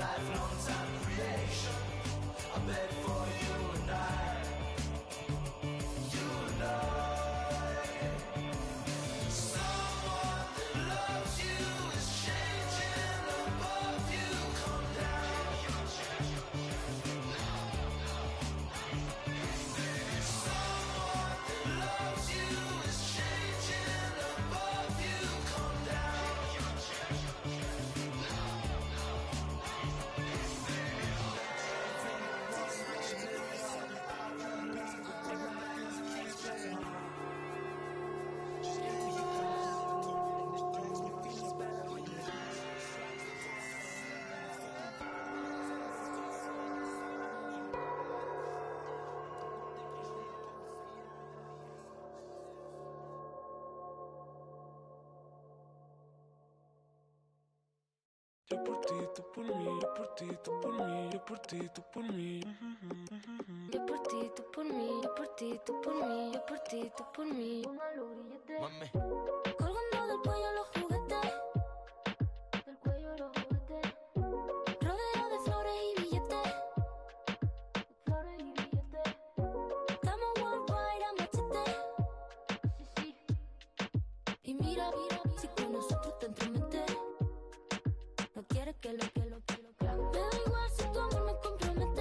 Yo por ti, tú por mí, yo por ti, tú por mí, yo por ti, tú por mí. Yo por ti, tú por mí, yo por ti, tú por mí, yo por ti, tú por mí. Mami. Colgando del cuello los juguetes, del cuello los juguetes. Rodeo de flores y billetes, flores y billetes. Estamos worldwide a machete, sí, sí. Y mira, si con nosotros te entromete, no quieres que lo. Me da igual si tu amor me compromete.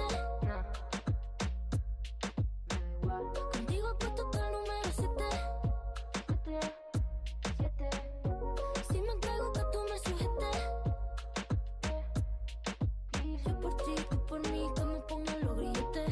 Contigo he puesto hasta el número 7. Si me entrego que tú me sujetes. Yo por ti, tú por mí, que me pongan los grilletes.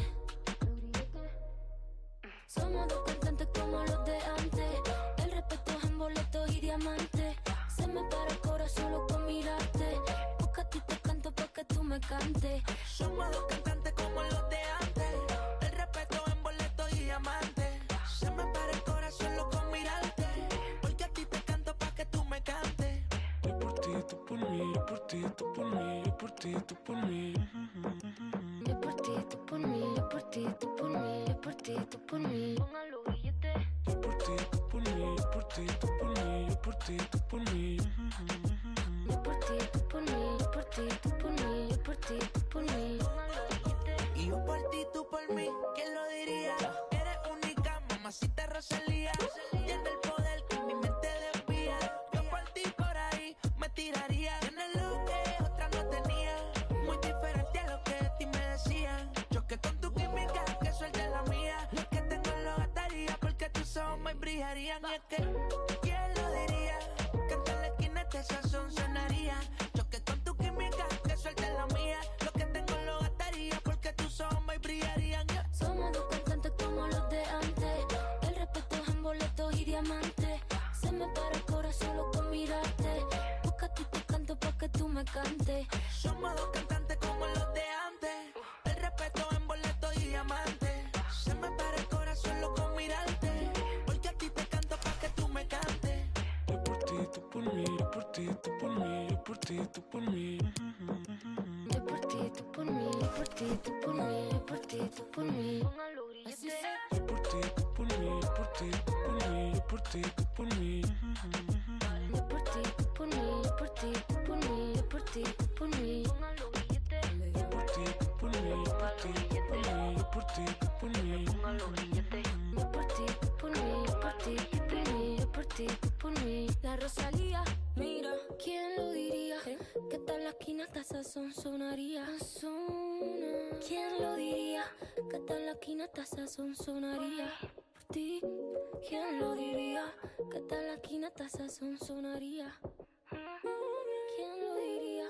Somos dos cantantes como los de antes. El respeto es en boletos y diamantes. Se me para el corazón solo con mirarte. Porque a ti te canto pa' que tú me cantes. Somos dos cantantes como los de antes. El respeto en boleto y diamante. Se me para el corazón loco con mirarte. Porque a ti te canto pa' que tú me cantes. Yo por ti, tú por mí, yo por ti, tú por mí, yo por ti, tú por mí. Yo por ti, tú por mí, yo por ti, tú por mí, yo por ti, tú por mí. Pongan los billetes. Yo por ti, tú por mí, yo por ti, tú por mí, yo por ti, tú por mí. Yo por ti, tú por mí, yo por ti, tú por mí, yo por ti, tú por mí. Pongan los billetes. Y yo por ti, tú por mí, ¿quién lo diría? Eres única, mamacita Rosalía. Tiene el poder que mi mente desvía. Yo por ti por ahí me tiraría. Tienes lo que otra no tenía. Muy diferente a lo que de ti me decían. Choque con tu química, que suelte la mía. Lo que tengo lo gastaría porque tus ojos me brillarían. Y es que, ¿quién lo diría? Que en la esquina este sazón sonaría. Choque con tu química, que suelte la mía. Lo que tengo lo gastaría porque tus ojos me brillarían. Somos dos cantantes como los de antes. El respeto es en boletos y diamantes. Se me para el corazón solo con mirarte. Porque a ti te canto pa' que tú me cantes. Somos dos cantantes como los de antes. El respeto en boleto y diamante. Se me para el corazón loco con mirarte. Porque a ti te canto pa' que tú me cantes. Yo por ti, tú por mí, yo por ti, tú por mí, yo por ti, tú por mí. Yo por ti, tú por mí, yo por ti, tú por mí, yo por ti, tú por mí. Pongan los grilletes. Yo por ti, tú por mí, yo por ti, tú por mí, yo por ti, tú por mí. Yo por ti, tú por mí, yo por ti, tú por mí, yo por ti, tú por mí. Pongan los billetes. Yo por ti, tú por mí, yo por ti, tú por mí, yo por ti, tú por mí. Pongan los billetes. Yo por ti, tú por mí, yo por ti, tú por mí, yo por ti, tú por mí. La Rosalía, mira, ¿quién lo diría? Que tal la esquina hasta sazón sonaría. ¿Quién lo diría? Que tal la esquina hasta sazón sonaría. Por ti, ¿quién lo diría? Que tal la esquina hasta sazón sonaría. ¿Quién lo diría?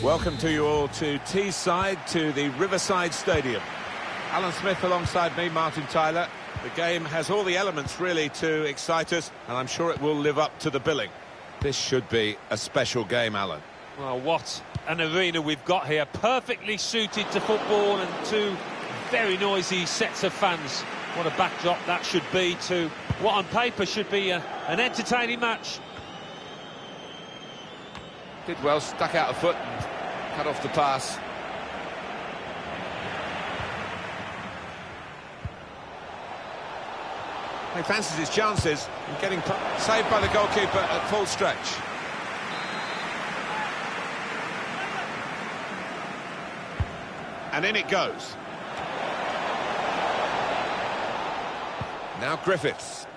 Welcome to you all to Teesside, to the Riverside Stadium. Alan Smith alongside me, Martin Tyler. The game has all the elements really to excite us, and I'm sure it will live up to the billing. This should be a special game, Alan. Well, what an arena we've got here. Perfectly suited to football and two very noisy sets of fans. What a backdrop that should be to what on paper should be an entertaining match. Did well, stuck out a foot and cut off the pass. He fancies his chances and getting saved by the goalkeeper at full stretch. And in it goes. Now Griffiths.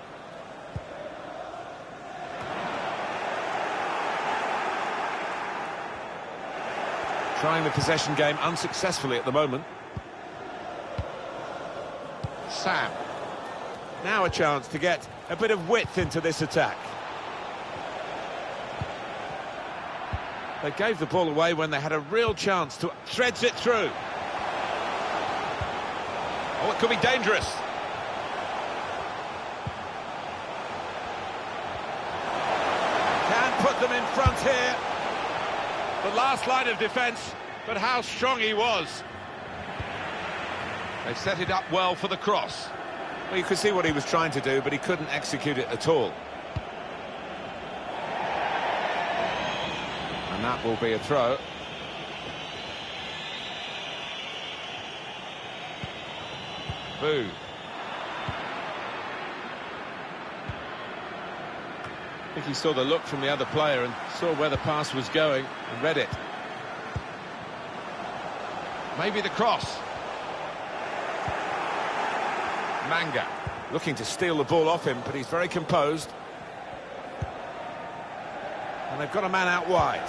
Trying the possession game unsuccessfully at the moment. Sam. Now a chance to get a bit of width into this attack. They gave the ball away when they had a real chance to... Threads it through. Oh, it could be dangerous. Can put them in front here. The last line of defence, but how strong he was. They set it up well for the cross. Well, you could see what he was trying to do, but he couldn't execute it at all. And that will be a throw. Boo. I think he saw the look from the other player and saw where the pass was going and read it. Maybe the cross. Manga looking to steal the ball off him, but he's very composed. And they've got a man out wide.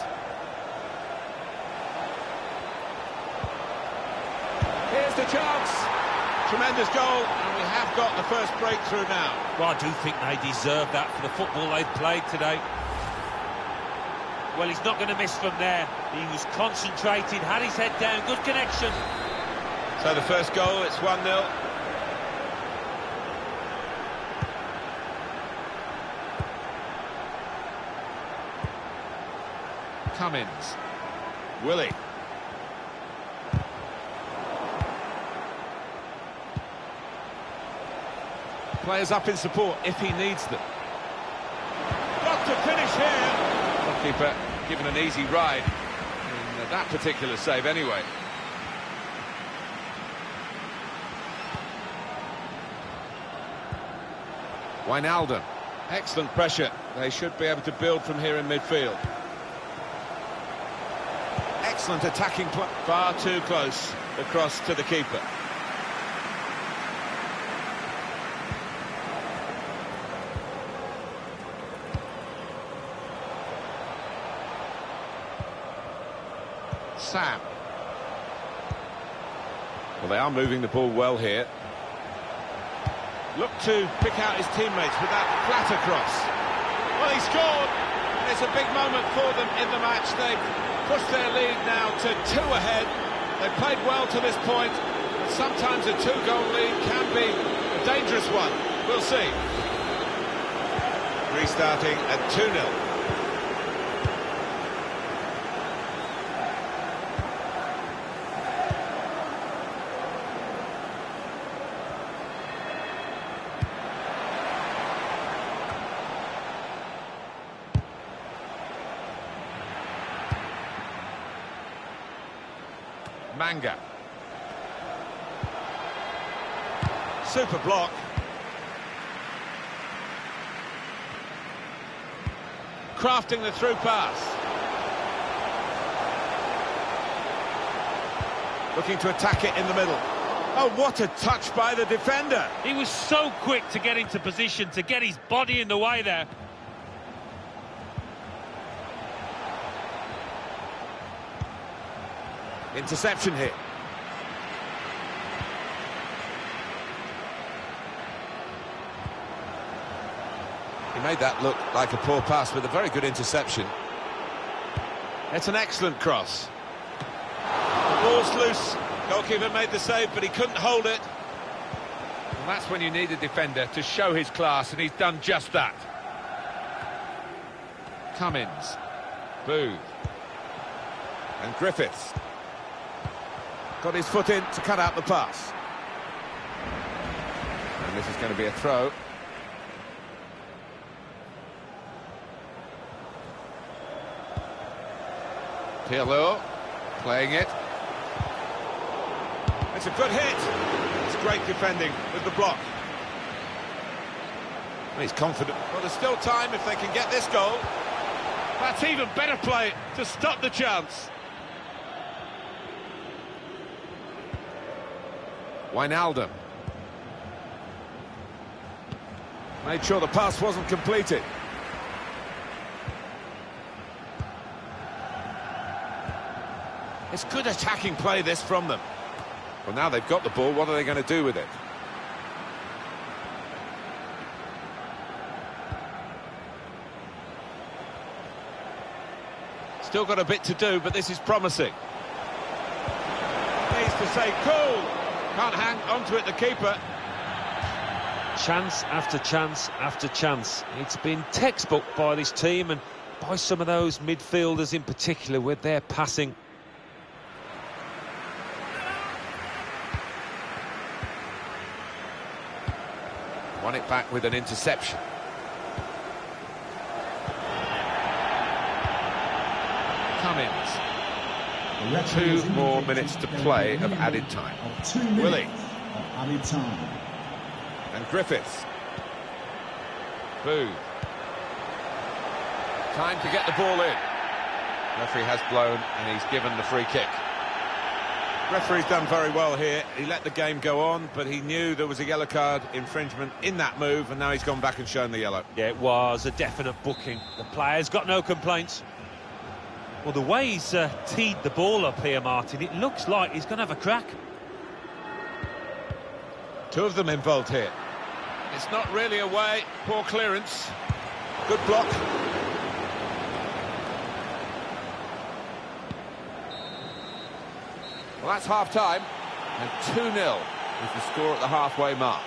Here's the chance. Tremendous goal, and we have got the first breakthrough now. Well, I do think they deserve that for the football they've played today. Well, he's not going to miss from there. He was concentrated, had his head down, good connection. So the first goal, it's 1-0. Cummins. Willie. Players up in support if he needs them. Got to finish here. Goalkeeper given an easy ride in that particular save anyway. Wijnaldum. Excellent pressure. They should be able to build from here in midfield. Excellent attacking play. Far too close across to the keeper. Sam. Well, they are moving the ball well here. Look to pick out his teammates with that flat across. Well, he scored. And it's a big moment for them in the match. They've pushed their lead now to 2 ahead. They've played well to this point, but sometimes a 2-goal lead can be a dangerous one. We'll see. Restarting at 2-0. Manga. Super block. Crafting the through pass. Looking to attack it in the middle. Oh, what a touch by the defender. He was so quick to get into position, to get his body in the way there. Interception here. He made that look like a poor pass with a very good interception. It's an excellent cross. The ball's loose. Goalkeeper made the save, but he couldn't hold it. And that's when you need a defender to show his class, and he's done just that. Cummins. Booth. And Griffiths. Got his foot in to cut out the pass. And this is going to be a throw. Pirlo playing it. It's a good hit. It's great defending with the block. And he's confident. Well, there's still time if they can get this goal. That's even better play to stop the chance. Wijnaldum. Made sure the pass wasn't completed. It's good attacking play, this, from them. Well, now they've got the ball, what are they going to do with it? Still got a bit to do, but this is promising. Needs to stay cool. Can't hang onto it, the keeper. Chance after chance after chance. It's been textbook by this team and by some of those midfielders in particular with their passing. Won it back with an interception. Cummins. 2 more minutes to play of added time. Willie. Added time. And Griffiths. Booth. Time to get the ball in. Referee has blown and he's given the free kick. Referee's done very well here. He let the game go on, but he knew there was a yellow card infringement in that move, and now he's gone back and shown the yellow. Yeah, it was a definite booking. The player's got no complaints. Well, the way he's teed the ball up here, Martin, it looks like he's going to have a crack. 2 of them involved here. It's not really away. Poor clearance. Good block. Well, that's half-time, and 2-0 is the score at the halfway mark.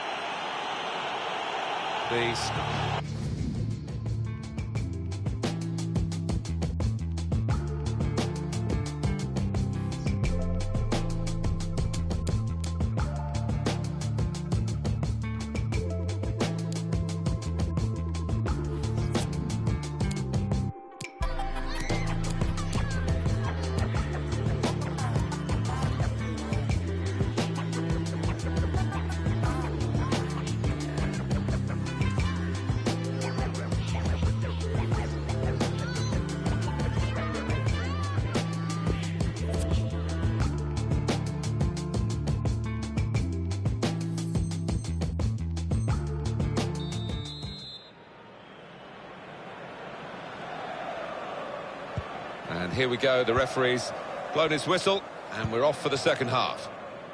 And here we go, the referee's blown his whistle, and we're off for the second half.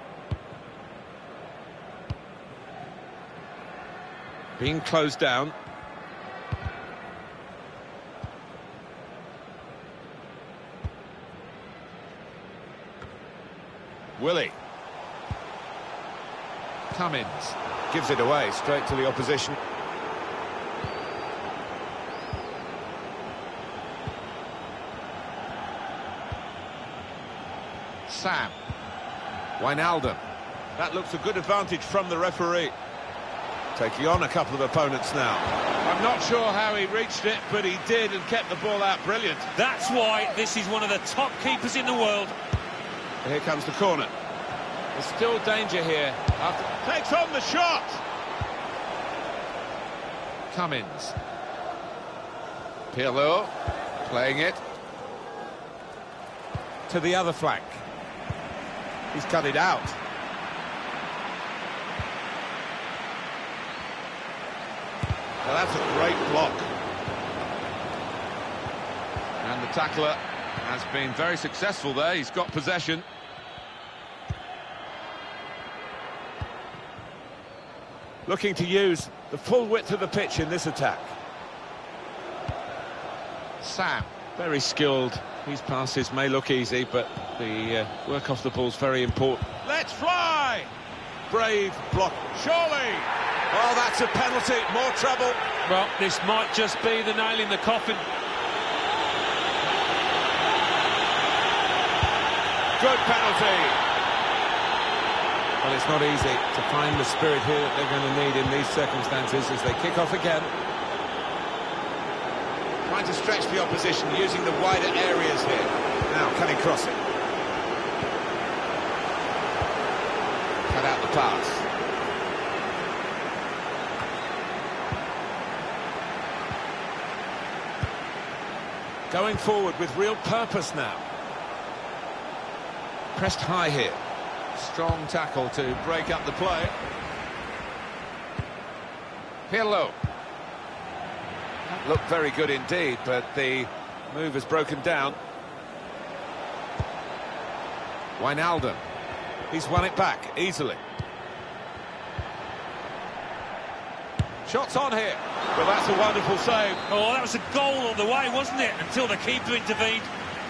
Being closed down. Willie. Cummins gives it away straight to the opposition. Sam. Wijnaldum. That looks a good advantage from the referee. Taking on a couple of opponents now. I'm not sure how he reached it, but he did and kept the ball out brilliant. That's why this is one of the top keepers in the world. Here comes the corner. There's still danger here. Takes on the shot! Cummins. Pirlo playing it. To the other flank. He's cut it out. Well, that's a great block. And the tackler has been very successful there. He's got possession. Looking to use the full width of the pitch in this attack. Sam, very skilled These passes may look easy, but the work off the ball's very important. Let's fly! Brave block. Surely! Oh, that's a penalty. More trouble. Well, this might just be the nail in the coffin. Good penalty. Well, it's not easy to find the spirit here that they're going to need in these circumstances as they kick off again. Trying to stretch the opposition using the wider areas here. Now, can he cross it? Cut out the pass. Going forward with real purpose now. Pressed high here. Strong tackle to break up the play. Pirlo. Looked very good indeed, but the move has broken down. Wijnaldum. He's won it back easily. Shots on here. Well, that's a wonderful save. Oh, that was a goal on the way, wasn't it? Until the keeper intervened.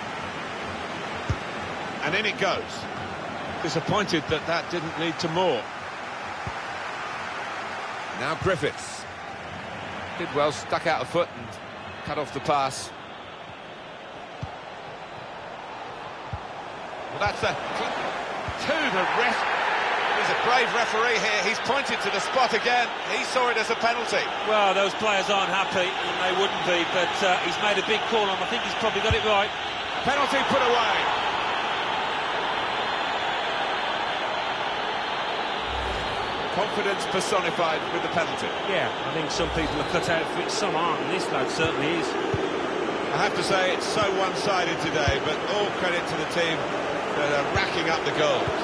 And in it goes. Disappointed that that didn't lead to more. Now Griffiths. Did well, stuck out a foot and cut off the pass. Well, that's a to the ref. He's a brave referee here. He's pointed to the spot again. He saw it as a penalty. Well, those players aren't happy, and they wouldn't be, but he's made a big call on. I think he's probably got it right. Penalty put away. Confidence personified with the penalty. Yeah, I think some people are cut out for it, some aren't, and this lad certainly is. I have to say it's so one-sided today, but all credit to the team that are racking up the goals.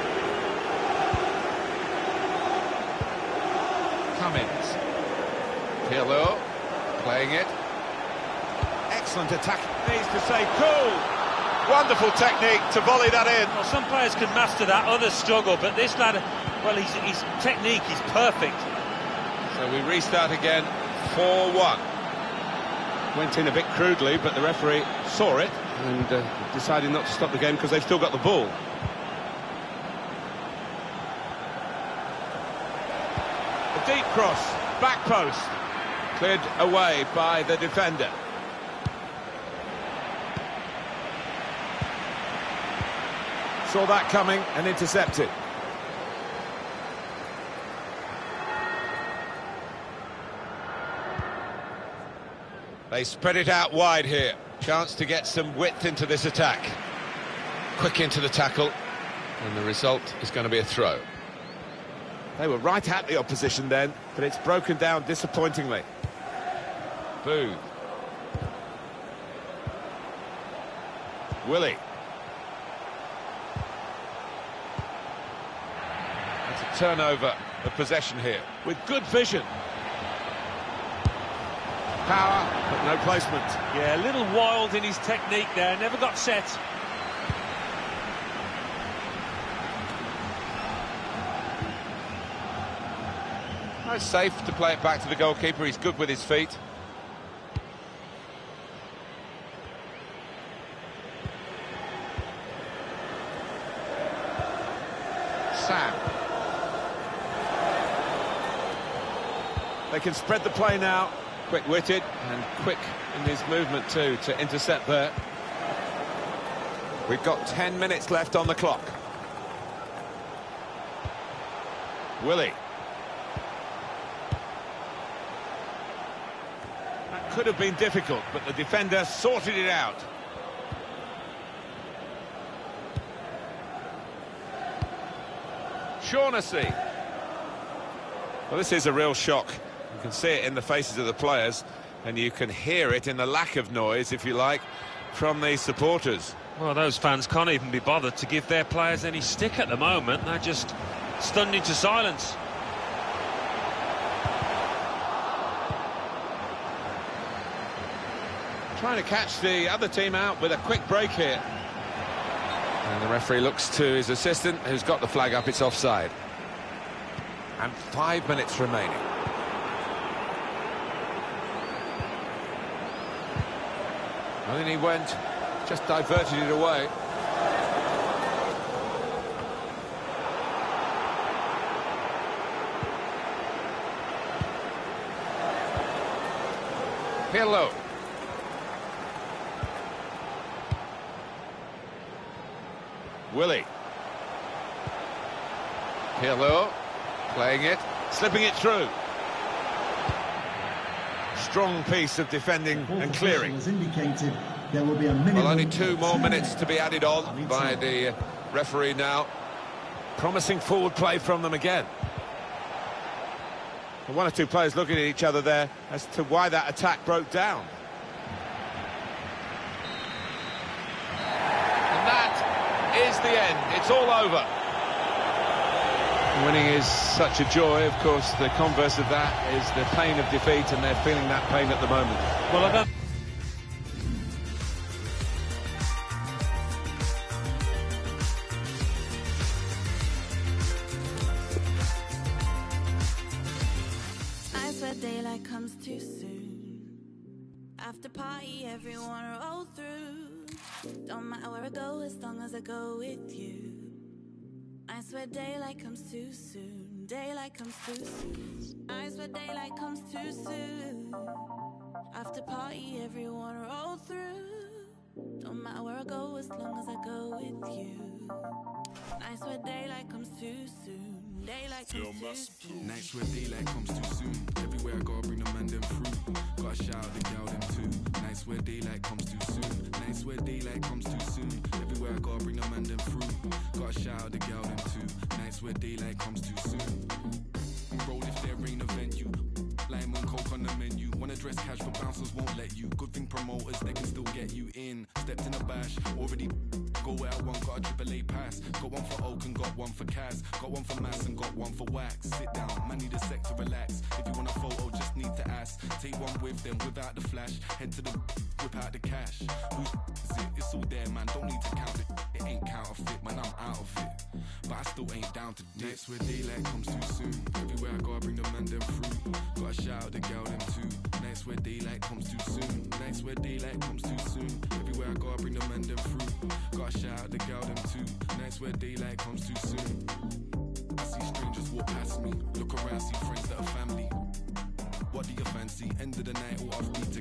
Cummins. Pirlo playing it. Excellent attack. Needs to say cool. Wonderful technique to volley that in. Well, some players can master that, others struggle, but this lad, well, his technique is perfect. So we restart again, 4-1. Went in a bit crudely, but the referee saw it and decided not to stop the game because they've still got the ball. A deep cross, back post, cleared away by the defender. Saw that coming and intercepted. They spread it out wide here. Chance to get some width into this attack. Quick into the tackle, and the result is going to be a throw. They were right at the opposition then, but it's broken down disappointingly. Booth. Willie. It's a turnover of possession here, with good vision. Power, but no placement. Yeah, a little wild in his technique there, never got set. No, safe to play it back to the goalkeeper, he's good with his feet. Sam. They can spread the play now. Quick-witted and quick in his movement too to intercept there. We've got 10 minutes left on the clock. Willie. That could have been difficult, but the defender sorted it out. Shaughnessy. Well, this is a real shock. You can see it in the faces of the players, and you can hear it in the lack of noise, if you like, from the supporters. Well, those fans can't even be bothered to give their players any stick at the moment. They're just stunned into silence. Trying to catch the other team out with a quick break here. And the referee looks to his assistant, who's got the flag up. It's offside. And 5 minutes remaining. I think he went Just diverted it away. Pirlo. Willie. Pirlo playing it, slipping it through. Strong piece of defending and clearing. There will be a minimum. Well, only 2 more minutes to be added on by the referee now. Promising forward play from them again. One or two players looking at each other there as to why that attack broke down. And that is the end. It's all over. Winning is such a joy. Of course, the converse of that is the pain of defeat, and they're feeling that pain at the moment. Well, I don't... I swear daylight comes too soon. After party, everyone roll through. Don't matter where I go as long as I go with you. I swear daylight comes too soon. Daylight comes too soon. I swear daylight comes too soon. After party, everyone roll through. Don't matter where I go as long as I go with you. I swear daylight comes too soon. Daylight comes too soon. Nights where daylight comes too soon. Everywhere I gotta bring the man them through. Gotta shout out the gal them too. Nights where daylight comes too soon. Nights where daylight comes too soon. Everywhere I gotta bring the man them through. Gotta shout out the gal them too. Nights where daylight comes too soon. Roll if there ain't a venue. Lime and coke on the menu. Wanna dress cash but bouncers won't let you. Good thing promoters, they can still get you in. Stepped in a bash, already go where I want. Got a AAA pass. Got one for Oak and got one for Kaz. Got one for Mass and got one for Wax. Sit down, man need a sec to relax. If you want a photo, just need to ask. Take one with them without the flash. Head to the whip out the cash. Who's it? It's all there, man. Don't need to count it. It ain't counterfeit, man. I'm out of it. But I still ain't down to dip. Nights where daylight comes too soon. Everywhere I gotta bring the man them through. Gotta shout out the gal them too. Nights where daylight comes too soon. Nights where daylight comes too soon. Everywhere I gotta bring the man them through. Gotta shout out the gal them too. Nights where daylight comes too soon. I see strangers walk past me. Look around, see friends that are family. What do you fancy? End of the night, all off me to.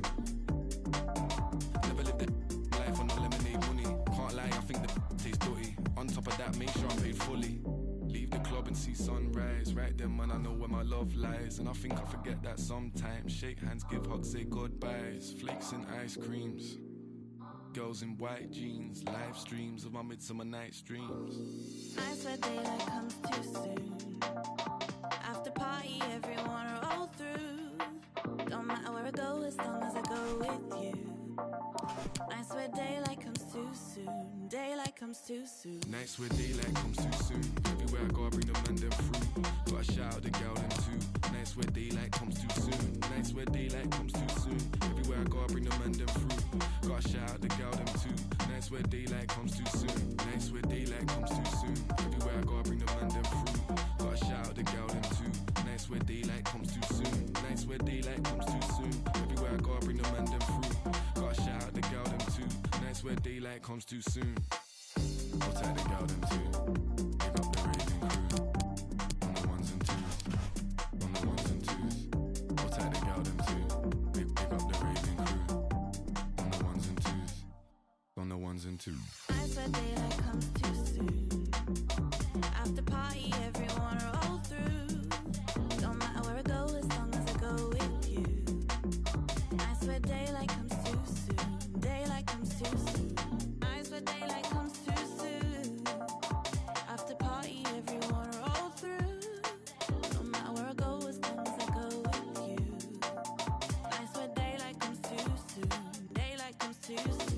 Never lived a life on no lemonade money. Can't lie, I think the tastes dirty. On top of that, make sure I'm paid fully. Leave the club and see sunrise. Right then, man, I know where my love lies. And I think I forget that sometimes. Shake hands, give hugs, say goodbyes. Flakes and ice creams. Girls in white jeans. Live streams of my midsummer night's dreams. I swear daylight comes too soon. After party, everyone roll through. Don't matter where I go as long as I go with you. I swear daylight comes too soon. Daylight comes too soon. Nights where daylight comes too soon. Everywhere I gotta bring the man them through. Gotta shout out the gal them too. Nights where daylight comes too soon. Nights where daylight comes too soon. Everywhere I gotta bring the man them through. Gotta shout out the gal them too. Nights where daylight comes too soon. Nights where daylight comes too soon. Everywhere I gotta bring the man them through. Gotta shout out the gal them too. Nights where daylight comes too soon. Nights where daylight comes too soon. Everywhere I gotta bring the man them through. Gotta shout out the gal them too. Nights where daylight comes too soon. I'll take the gal them too. Give up the raving crew. On the ones and twos. On the ones and twos. I'll take the gal them too. Pick up the raving crew. On the ones and twos. On the ones and twos. I swear daylight comes too soon. After party, everyone roll through. Don't matter where I go as long as I go with you. I swear daylight comes too soon. Daylight comes too soon. I swear daylight comes too soon. After party, everyone roll through. No matter where I go as long as I go with you. I swear daylight comes too soon. Daylight comes too soon.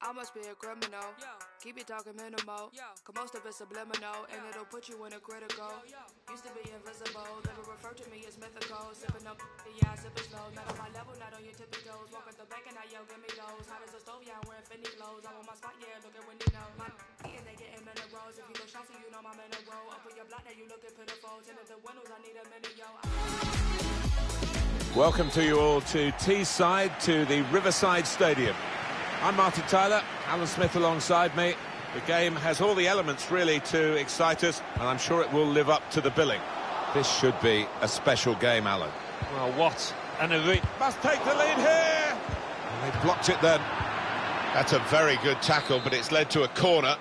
I must be a criminal. Keep it talking minimal. Cause most of it's subliminal, and it'll put you in a critical. Used to be invisible, never refer to me as mythical. Sipping up, yeah, I sip it slow. Not on my level, not on your tippy toes. Walk at the bank and I yell, give me those. Hot as a stove, yeah, I'm wearing Fendi clothes. I'm on my spot, yeah, look at Wendy knows. My and they getting minerals. If you look shots, you know my mineral. Up on your block, now you looking pitiful. Ten of the windows, I need a minute, yo. Welcome to you all to Teesside, to the Riverside Stadium. I'm Martin Tyler, Alan Smith alongside me. The game has all the elements really to excite us, and I'm sure it will live up to the billing. This should be a special game, Alan. Well, what an arena. Must take the lead here! And they blocked it then. That's a very good tackle, but it's led to a corner.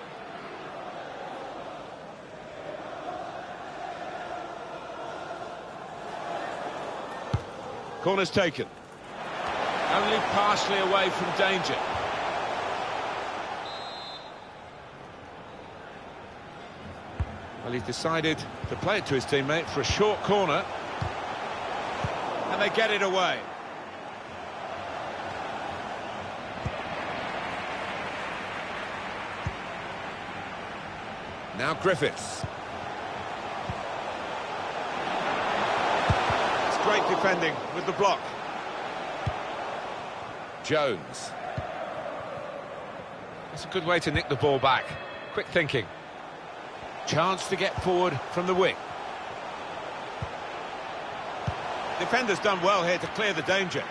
Corner's taken. Only partially away from danger. Well, he's decided to play it to his teammate for a short corner. And they get it away. Now Griffiths. It's great defending with the block. Jones. That's a good way to nick the ball back. Quick thinking. Chance to get forward from the wing. Defender's done well here to clear the danger.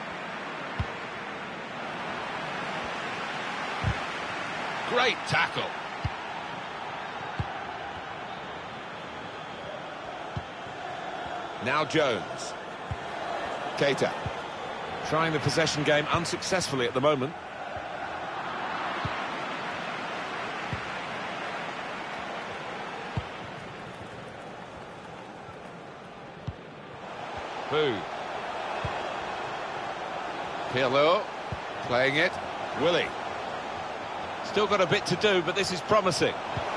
Great tackle. Now Jones. Keita. Trying the possession game unsuccessfully at the moment. Boo. Pirlo playing it. Willie. Still got a bit to do, but this is promising.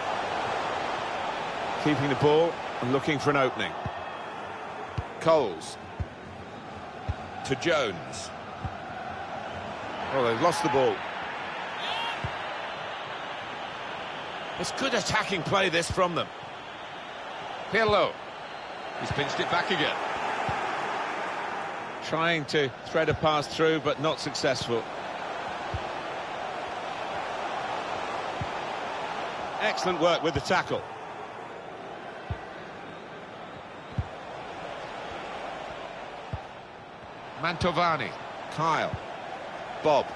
Keeping the ball and looking for an opening. Coles. To Jones. Oh, they've lost the ball. It's good attacking play, this, from them. Pirlo. He's pinched it back again. Trying to thread a pass through, but not successful. Excellent work with the tackle. Mantovani. Kyle. Bob.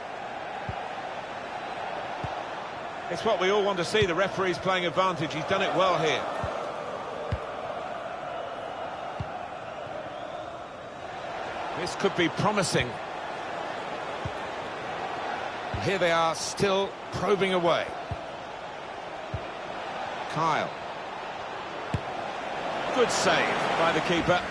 It's what we all want to see. The referee's playing advantage. He's done it well here. This could be promising. Here they are, still probing away. Kyle. Good save by the keeper.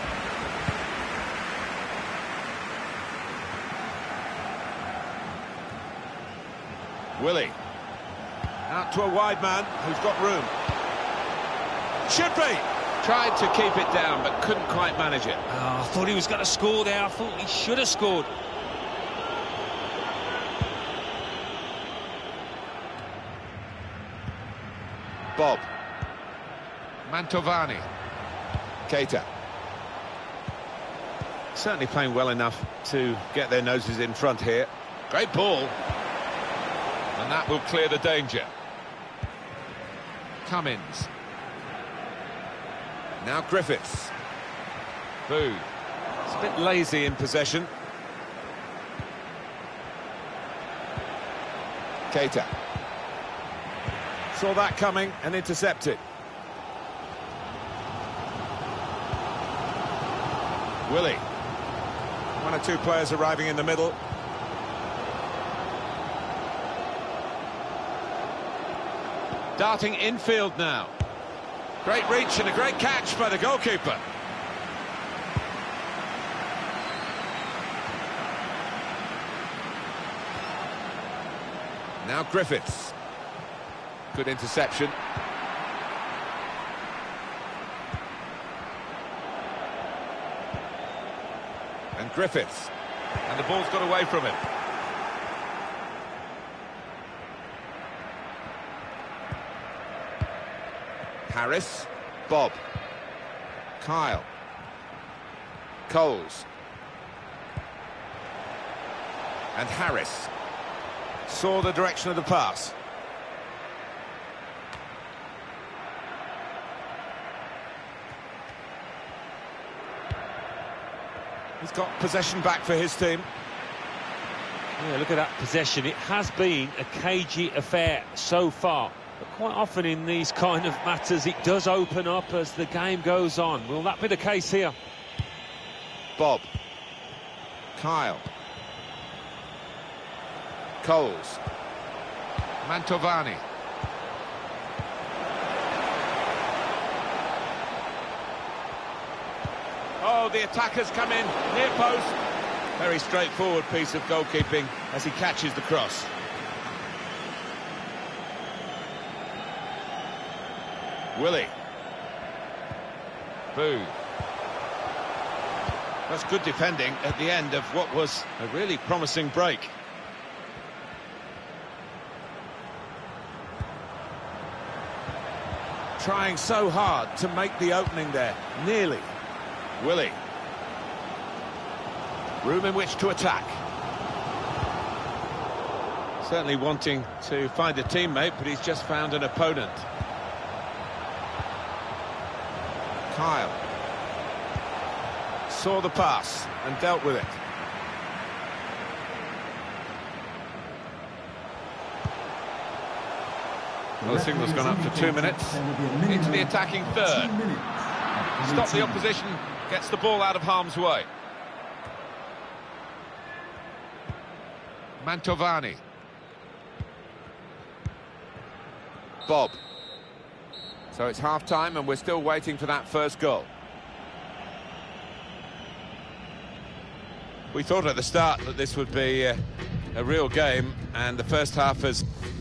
Willie. Out to a wide man who's got room. Should be. Tried to keep it down, but couldn't quite manage it. Oh, I thought he was going to score there. I thought he should have scored. Bob. Mantovani. Keita. Certainly playing well enough to get their noses in front here. Great ball. And that will clear the danger. Cummins. Now Griffiths. Boo. It's a bit lazy in possession. Keita. Saw that coming and intercepted. Willie. One or two players arriving in the middle. Darting infield now. Great reach and a great catch by the goalkeeper. Now Griffiths. Good interception. And Griffiths. And the ball's got away from him. Harris, Bob, Kyle, Coles, and Harris saw the direction of the pass. He's got possession back for his team. Yeah, look at that possession. It has been a cagey affair so far. But quite often in these kind of matters, it does open up as the game goes on. Will that be the case here? Bob, Kyle, Coles, Mantovani. Oh, the attackers come in, near post. Very straightforward piece of goalkeeping as he catches the cross. Willie. Booth. That's good defending at the end of what was a really promising break. Trying so hard to make the opening there. Nearly. Willie. Room in which to attack. Certainly wanting to find a teammate, but he's just found an opponent. Kyle. Saw the pass and dealt with it. Well, the signal's gone up for 2 minutes. Into the attacking third. Stop the opposition, gets the ball out of harm's way. Mantovani. Bob. So it's half-time and we're still waiting for that first goal. We thought at the start that this would be a real game, and the first half has...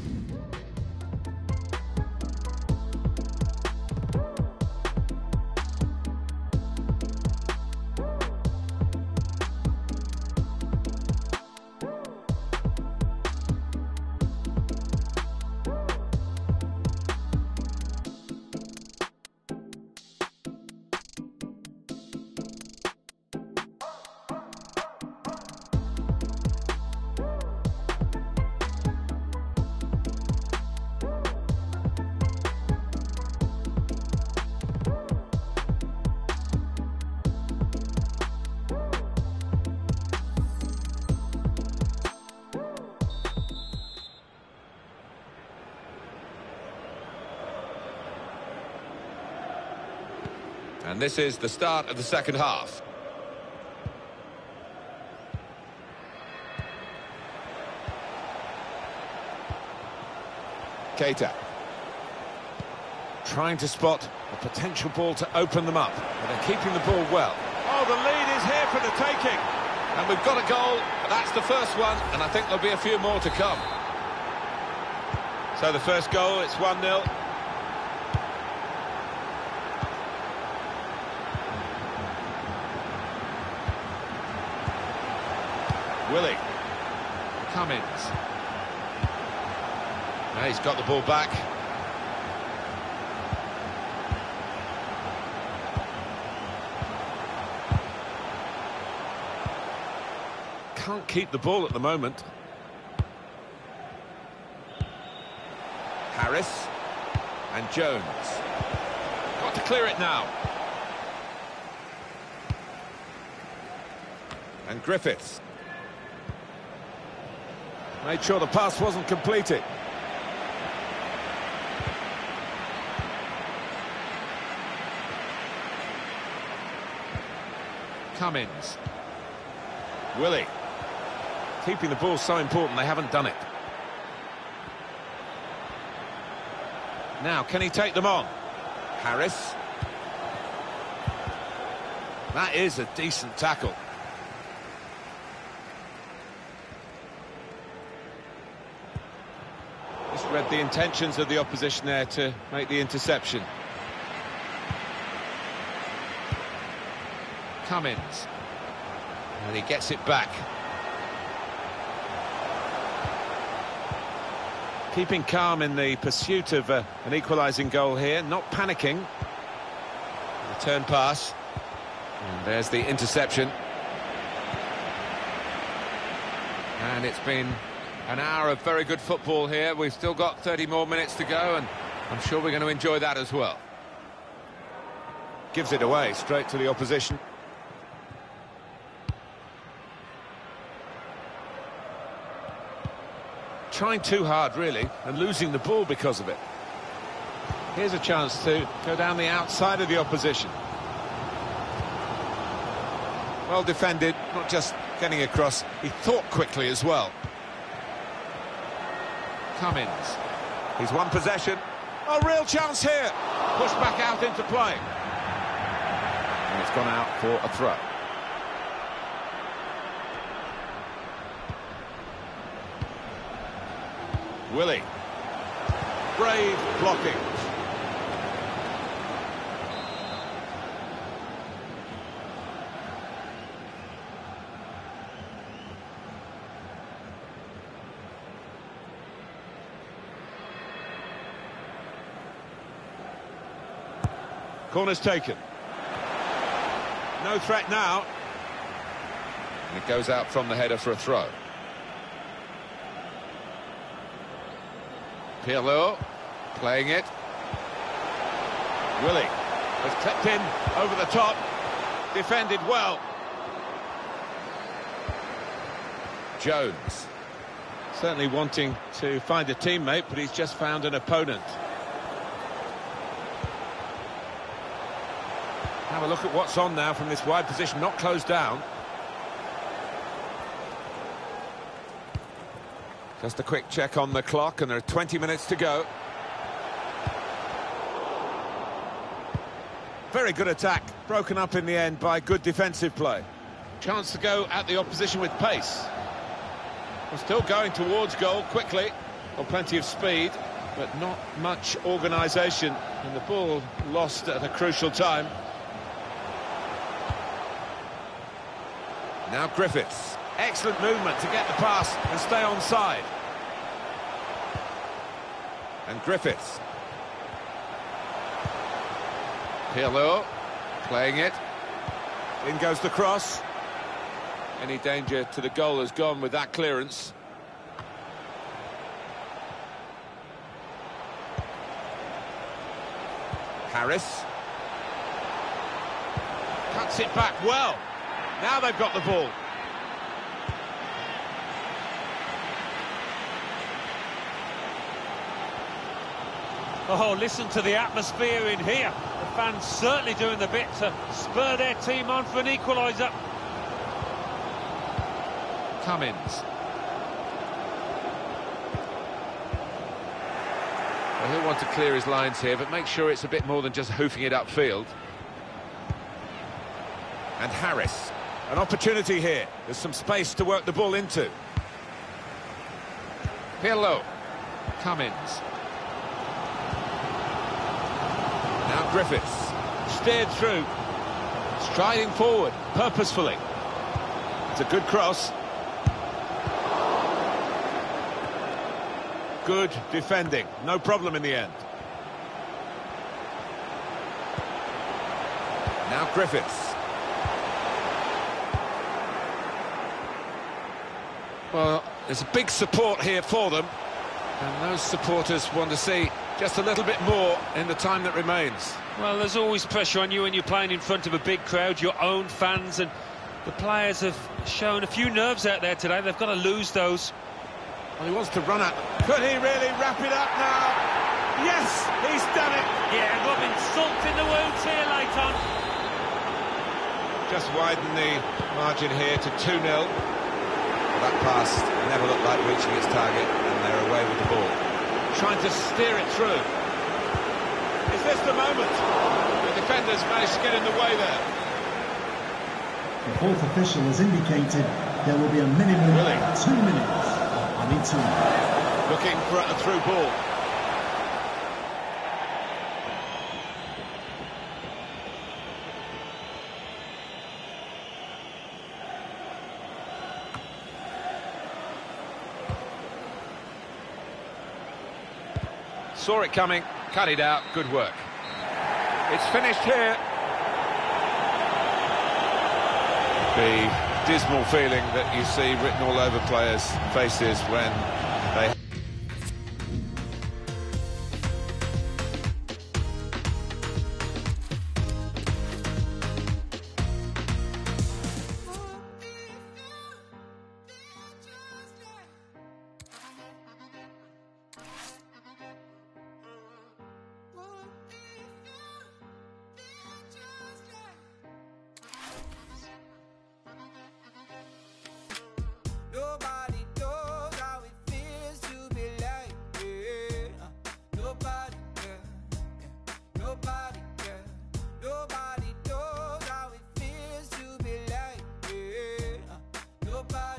And this is the start of the second half. Keita. Trying to spot a potential ball to open them up. But they're keeping the ball well. Oh, the lead is here for the taking. And we've got a goal. That's the first one, and I think there'll be a few more to come. So the first goal, it's 1-0. Willie. Cummins. Now he's got the ball back. Can't keep the ball at the moment. Harris and Jones. Got to clear it now. And Griffiths. Made sure the pass wasn't completed. Cummins. Willie. Keeping the ball so important, they haven't done it. Now, can he take them on? Harris. That is a decent tackle. Just read the intentions of the opposition there to make the interception. Cummins. And he gets it back. Keeping calm in the pursuit of an equalising goal here, not panicking. Return pass. And there's the interception. And it's been an hour of very good football here. We've still got 30 more minutes to go, and I'm sure we're going to enjoy that as well. Gives it away straight to the opposition. Trying too hard, really, and losing the ball because of it. Here's a chance to go down the outside of the opposition. Well defended, not just getting across, he thought quickly as well. Cummins. He's won possession. Oh, real chance here. Pushed back out into play. And it's gone out for a throw. Willie. Brave blocking. Corner's taken. No threat now. And it goes out from the header for a throw. Pirlo playing it. Willie has clipped in over the top. Defended well. Jones. Certainly wanting to find a teammate, but he's just found an opponent. Have a look at what's on now from this wide position, not closed down. Just a quick check on the clock, and there are 20 minutes to go. Very good attack, broken up in the end by good defensive play. Chance to go at the opposition with pace. We're still going towards goal quickly, got plenty of speed, but not much organisation, and the ball lost at a crucial time. Now Griffiths. Excellent movement to get the pass and stay onside. And Griffiths. Pirlo playing it. In goes the cross. Any danger to the goal has gone with that clearance. Harris. Cuts it back well. Now they've got the ball. Oh, listen to the atmosphere in here. The fans certainly doing the bit to spur their team on for an equaliser. Cummins. Well, he'll want to clear his lines here, but make sure it's a bit more than just hoofing it upfield. And Harris. An opportunity here. There's some space to work the ball into. Pirlo. Cummins. Now Griffiths. Steered through. Striding forward, purposefully. It's a good cross. Good defending. No problem in the end. Now Griffiths. Well, there's a big support here for them, and those supporters want to see just a little bit more in the time that remains. Well, there's always pressure on you when you're playing in front of a big crowd, your own fans, and the players have shown a few nerves out there today. They've got to lose those. Well, he wants to run at. Could he really wrap it up now? Yes, he's done it. Yeah, rubbing salt in the wounds here late on. Just widen the margin here to 2-0. That pass never looked like reaching its target, and they're away with the ball. Trying to steer it through. Is this the moment? The defenders managed to get in the way there. The fourth official has indicated there will be a minimum of 2 minutes of added time. Looking for a through ball. saw it coming, cut it out, good work. It's finished here. The dismal feeling that you see written all over players' faces when they... Nobody knows how it feels to be like, yeah. Nobody, yeah. Nobody, yeah. Nobody knows how it feels to be like, yeah. Nobody.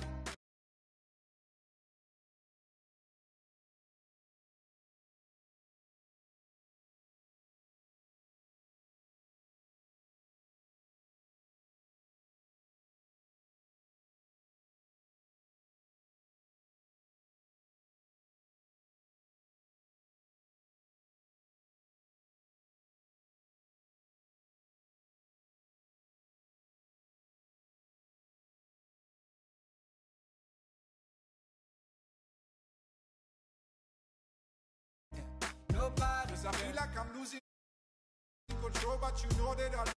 Nobody. 'Cause I feel like I'm losing control, but you know that I